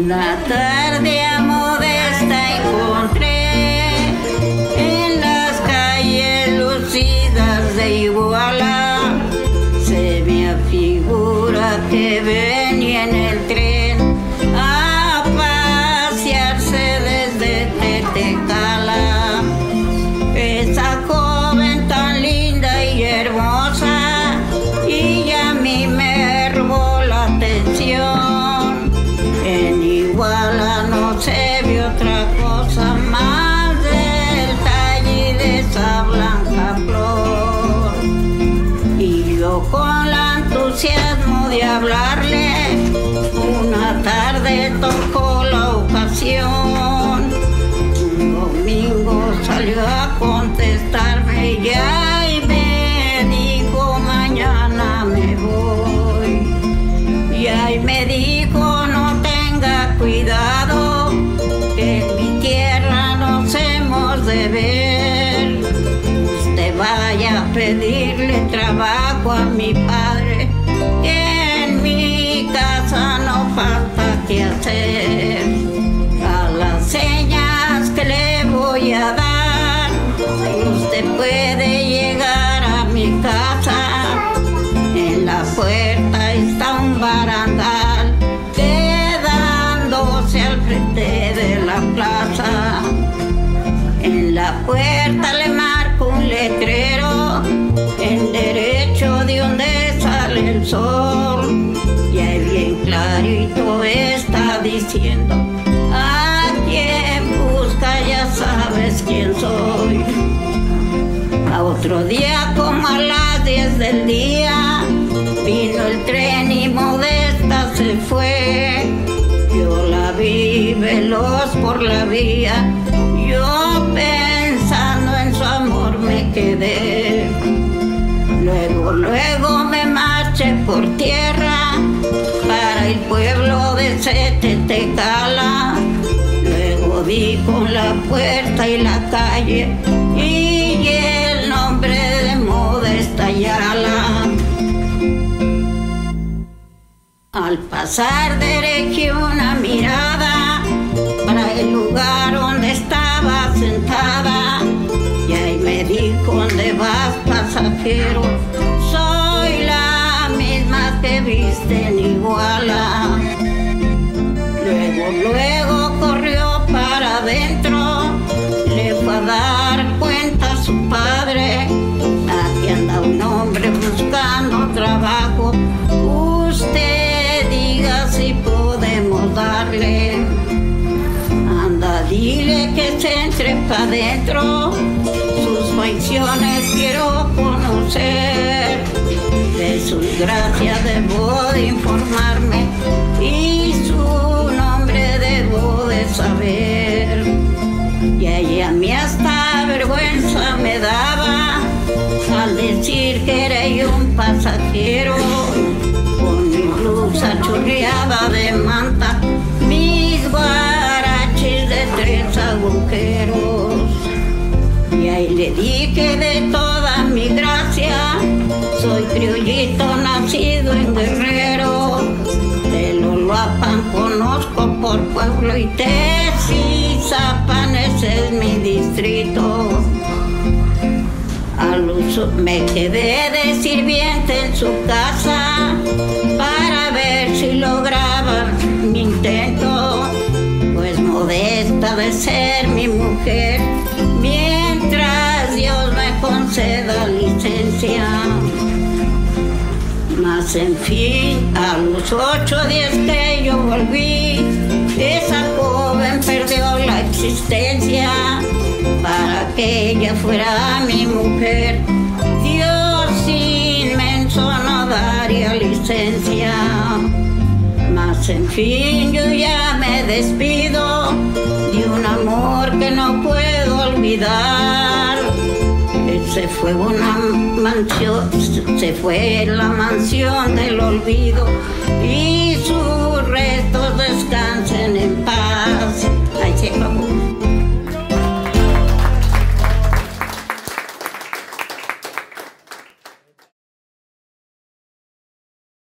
Una tarde a Modesta encontré en las calles lucidas de Iguala. Se me afigura que venía en el tren a pasearse desde Tetecala. Esa joven tan linda y hermosa, y a mí me robó la atención. En Iguala no se ve otra cosa más del talle de esa blanca flor. Y yo con el entusiasmo de hablarle, una tarde tocó la ocasión. Un domingo salió a contestarme ya y me dijo: mañana me voy. Y ahí me dijo: no tenga cuidado, que en mi tierra nos hemos de ver. Usted vaya a pedirle trabajo a mi padre, que en mi casa no falta que hacer. A las señas que le voy a dar, usted puede llegar a mi casa. En la puerta está un barandal, quedándose al frente de la plaza. En la puerta le marco un letrero, en derecho de donde sale el sol. Y ahí bien clarito está diciendo: a quien busca ya sabes quién soy. A otro día, como a las 10 del día, vino el tren y Modesta se fue. Yo la vi veloz por la vía, yo pensando en su amor me quedé. Luego me marché por tierra para el pueblo de Tetecala. Luego di con la puerta y la calle y el nombre de Modesta Ayala. Al pasar dirigí una mirada para el lugar donde estaba sentada, y ahí me dijo: ¿dónde vas, pasajero? Soy la misma que viste en Iguala. Luego corrió para adentro, le fue a dar cuenta a su padre: aquí anda un hombre buscando trabajo, usted diga si podemos darle. Anda, dile que se entre pa' adentro, sus facciones quiero conocer. De sus gracias debo de informarme y su nombre debo de saber. Y ella a mí hasta vergüenza me daba al decir que era yo un pasajero, con mi blusa chorreada de manta, mis guaraches de 3 agujeros. Y ahí le dije de toda mi gracia: soy criollito nacido en Guerrero, de Loloapan conozco por pueblo y Tecizapan, ese es mi distrito. Al uso me quedé de sirviente en su casa para ver si lograba mi intento, pues Modesta de ser mi mujer, mientras Dios me conceda licencia. Mas en fin, a los 8 días que yo volví, esa joven perdió la existencia. Para que ella fuera mi mujer, Dios inmenso no daría licencia. Mas en fin, yo ya me despido de un amor que no puedo olvidar. Se fue una mansión, se fue la mansión del olvido, y sus restos descansen en paz. Ay, se